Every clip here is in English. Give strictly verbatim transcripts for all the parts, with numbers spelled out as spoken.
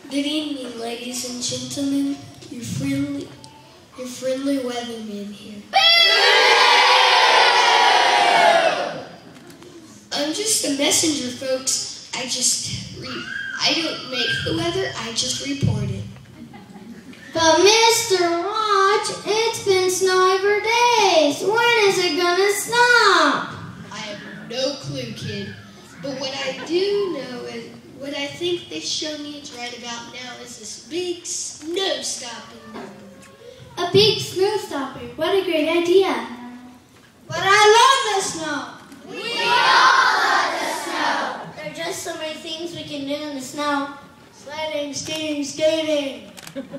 Good evening, ladies and gentlemen. Your friendly, your friendly weatherman here. I'm just a messenger, folks. I just re I don't make the weather. I just report it. But Mister Watch, it's been snowing for days. When is it gonna stop? I have no clue, kid. But what I do know is, what I think this show needs right about now is this big snow stopping number. A big snow stopper. What a great idea. But I love the snow. We all love the snow. There are just so many things we can do in the snow. Sledding, skating, skating.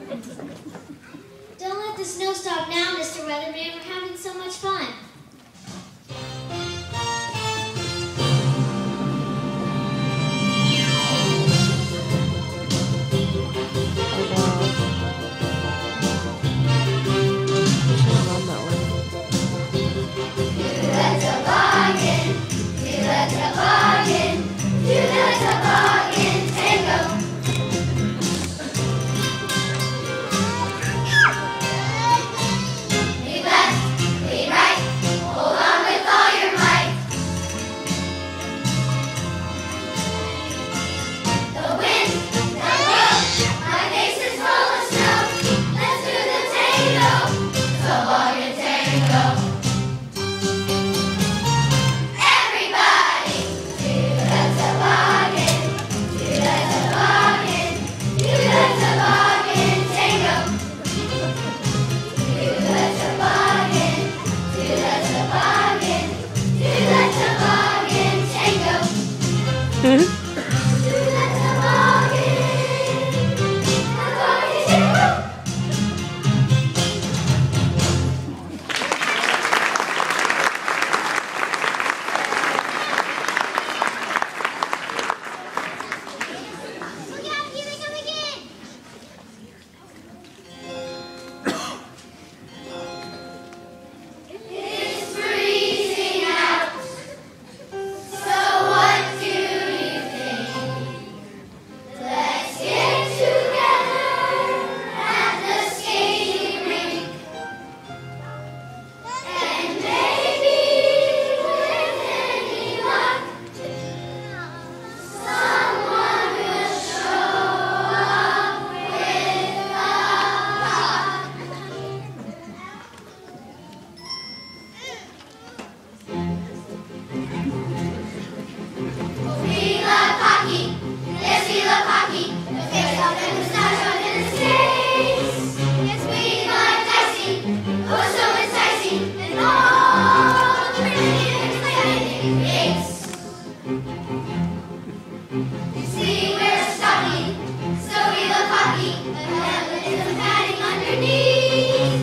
Don't let the snow stop now, Mister Weatherman. We're having so much fun.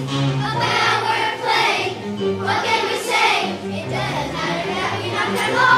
What can we say? It doesn't matter that we knocked them all.